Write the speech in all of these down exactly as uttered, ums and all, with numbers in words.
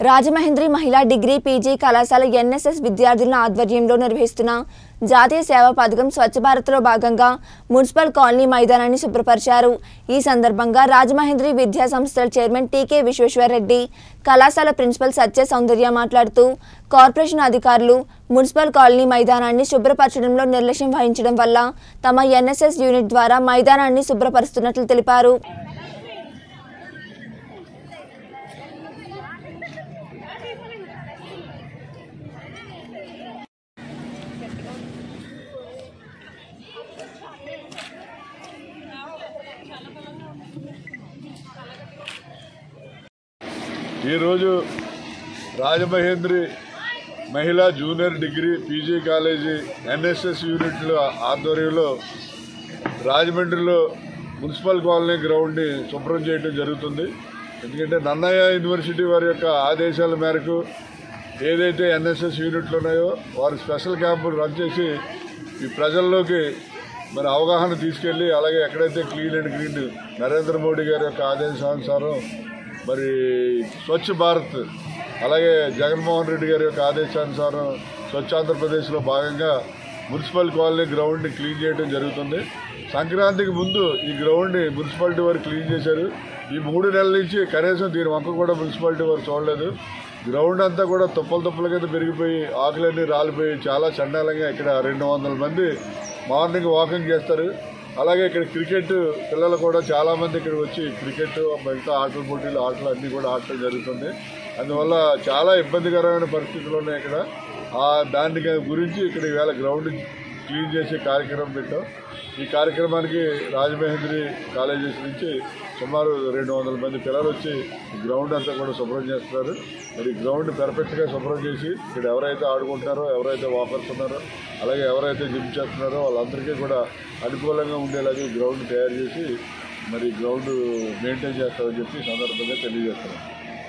రాజమహేంద్రి మహిళా degree PG కళాశాల NSS విద్యార్థుల ఆధ్వర్యంలో నిర్వహిస్తున్న జాతీయ సేవా పథకం స్వచ్ఛ భారత్లో భాగంగా మున్సిపల్ కాలనీ మైదానాన్ని శుభ్రపరిచారు। ఈ సందర్భంగా రాజమహేంద్రి విద్యా సంస్థల చైర్మన్ టీకే విశ్వేశ్వరరెడ్డి, కళాశాల ప్రిన్సిపల్ సత్య సౌందర్య మాట్లాడుతూ కార్పొరేషన్ అధికారులు మున్సిపల్ కాలనీ మైదానాన్ని శుభ్రపరచడంలో నిర్లక్ష్యం వహించడం వల్ల తమ ఎన్ఎస్ఎస్ యూనిట్ ద్వారా మైదానాన్ని శుభ్రపరుస్తున్నట్లు తెలిపారు। ఈరోజు రాజమహేంద్రి మహిళా junior degree PG college NSS యూనిట్ల ఆధ్వర్యంలో రాజమండ్రిలో మున్సిపల్ కాలనీ గ్రౌండ్ని శుభ్రం చేయడం జరుగుతుంది। ఎందుకంటే నన్నయ్య యూనివర్సిటీ వారి యొక్క ఆదేశాల మేరకు ఏదైతే ఎన్ఎస్ఎస్ యూనిట్లు ఉన్నాయో వారు స్పెషల్ క్యాంపులు రన్ చేసి ఈ ప్రజల్లోకి మరి అవగాహన తీసుకెళ్ళి, అలాగే ఎక్కడైతే clean and green Narendra Modi గారి యొక్క ఆదేశానుసారం మరి స్వచ్ఛ భారత్, అలాగే జగన్మోహన్ రెడ్డి గారి యొక్క ఆదేశానుసారం స్వచ్ఛ ఆంధ్రప్రదేశ్లో భాగంగా మున్సిపల్ కాలనీ గ్రౌండ్ని క్లీన్ చేయడం జరుగుతుంది। సంక్రాంతికి ముందు ఈ గ్రౌండ్ని మున్సిపాలిటీ వారు క్లీన్ చేశారు। ఈ మూడు నెలల నుంచి కనీసం దీని వంక కూడా మున్సిపాలిటీ వారు చూడలేదు। గ్రౌండ్ అంతా కూడా తుప్పలు తుప్పల కింద పెరిగిపోయి ఆకులన్నీ రాలిపోయి చాలా చండాలంగా ఇక్కడ రెండు వందల మంది మార్నింగ్ వాకింగ్ చేస్తారు। అలాగే ఇక్కడ క్రికెట్ పిల్లలు కూడా చాలామంది ఇక్కడ వచ్చి క్రికెట్ మిగతా ఆటల పోటీలు ఆటలు అన్నీ కూడా ఆడటం జరుగుతుంది। అందువల్ల చాలా ఇబ్బందికరమైన పరిస్థితులు ఉన్నాయి ఇక్కడ। ఆ దాని గురించి ఇక్కడ ఈవేళ గ్రౌండ్ క్లీన్ చేసే కార్యక్రమం పెట్టాం। ఈ కార్యక్రమానికి రాజమహేంద్రి కాలేజెస్ నుంచి సుమారు రెండు వందల మంది పిల్లలు వచ్చి గ్రౌండ్ అంతా కూడా శుభ్రం చేస్తున్నారు। మరి గ్రౌండ్ పర్ఫెక్ట్గా శుభ్రం చేసి ఇక్కడ ఎవరైతే ఆడుకుంటారో, ఎవరైతే వాకర్స్ ఉన్నారో, అలాగే ఎవరైతే జిమ్ చేస్తున్నారో వాళ్ళందరికీ కూడా అనుకూలంగా ఉండేలాగా గ్రౌండ్ తయారు చేసి మరి గ్రౌండ్ మెయింటైన్ చేస్తామని చెప్పి సందర్భంగా తెలియజేస్తున్నాం।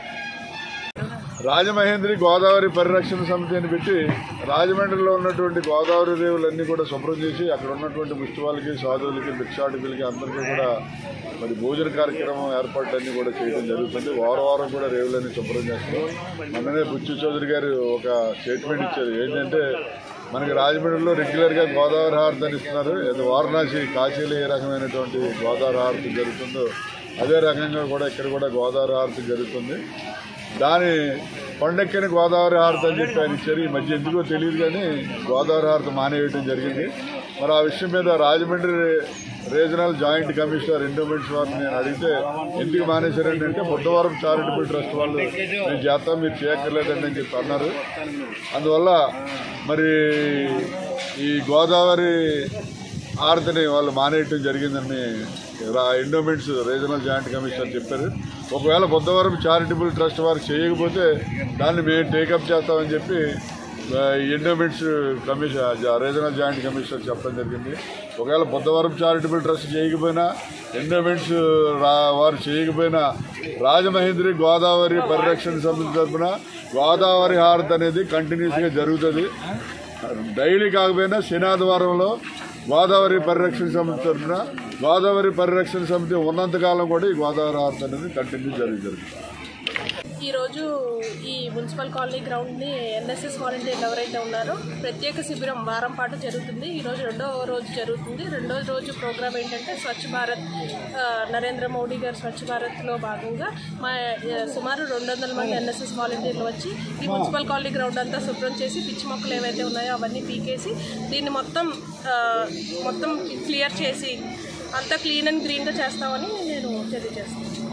రాజమహేంద్రి గోదావరి పరిరక్షణ సమితి అని పెట్టి రాజమండ్రిలో ఉన్నటువంటి గోదావరి రేవులన్నీ కూడా శుభ్రం చేసి అక్కడ ఉన్నటువంటి ముష్టి వాళ్ళకి, సాధువులకి, భిక్షాటకులకి అందరికీ కూడా మరి భోజన కార్యక్రమం ఏర్పాట్లన్నీ కూడా చేయడం జరుగుతుంది। వారం వారం కూడా రేవులన్నీ శుభ్రం చేస్తాం। మొన్ననే బుచ్చు చౌదరి గారు ఒక స్టేట్మెంట్ ఇచ్చారు, ఏంటంటే మనకి రాజమండ్రిలో రెగ్యులర్గా గోదావరి హారతి ఇస్తున్నారు, వారణాసి కాశీలో ఏ రకమైనటువంటి గోదావరి హారతి జరుగుతుందో అదే రకంగా కూడా ఇక్కడ కూడా గోదావరి హారతి జరుగుతుంది। దాని కొండెక్కిన గోదావరి హారతి అని చెప్పి ఆయన ఇచ్చారు। ఈ మధ్య ఎందుకో తెలియదు కానీ గోదావరి హారతి మానేయడం జరిగింది। మరి ఆ విషయం మీద Rajahmundry regional joint commissioner endowments వారిని నేను అడిగితే ఎందుకు మానేశారండి అంటే బుద్ధవరం చారిటబుల్ ట్రస్ట్ వాళ్ళు నేను చేస్తాం, మీరు చేయక్కర్లేదండి అని చెప్పి అన్నారు। అందువల్ల మరి ఈ గోదావరి హారతిని వాళ్ళు మానేయటం జరిగిందని ఎండోమెంట్స్ రీజనల్ జాయింట్ కమిషనర్ చెప్పారు। ఒకవేళ బుద్ధవరం చారిటబుల్ ట్రస్ట్ వారు చేయకపోతే దాన్ని మేము టేకప్ చేస్తామని చెప్పి endowments commission regional joint commissioner చెప్పడం జరిగింది। ఒకవేళ బుద్ధవరం చారిటబుల్ ట్రస్ట్ చేయకపోయినా, ఎండోమెంట్స్ వారు చేయకపోయినా రాజమహేంద్రి గోదావరి పరిరక్షణ సమితి తరఫున గోదావరి హారతి అనేది కంటిన్యూస్గా జరుగుతుంది। డైలీ కాకపోయినా శనాదివారంలో గోదావరి పరిరక్షణ సమితి తరఫున గోదావరి పరిరక్షణ సమితి ఉన్నంతకాలం కూడా ఈ గోదావరి హారతి అనేది కంటిన్యూ జరుగుతుంది। ఈరోజు ఈ మున్సిపల్ కాలనీ గ్రౌండ్ని ఎన్ఎస్ఎస్ వాలంటీర్లు ఎవరైతే ఉన్నారో ప్రత్యేక శిబిరం వారం పాటు జరుగుతుంది। ఈరోజు రెండో రోజు జరుగుతుంది। రెండో రోజు ప్రోగ్రామ్ ఏంటంటే స్వచ్ఛ భారత్, నరేంద్ర మోడీ గారు స్వచ్ఛ భారత్లో భాగంగా మా సుమారు రెండు వందల మంది ఎన్ఎస్ఎస్ వాలంటీర్లు వచ్చి ఈ మున్సిపల్ కాలనీ గ్రౌండ్ అంతా శుభ్రం చేసి పిచ్చి మొక్కలు ఏవైతే ఉన్నాయో అవన్నీ పీకేసి దీన్ని మొత్తం మొత్తం క్లియర్ చేసి అంతా క్లీన్ అండ్ గ్రీన్గా చేస్తామని నేను తెలియజేస్తాను।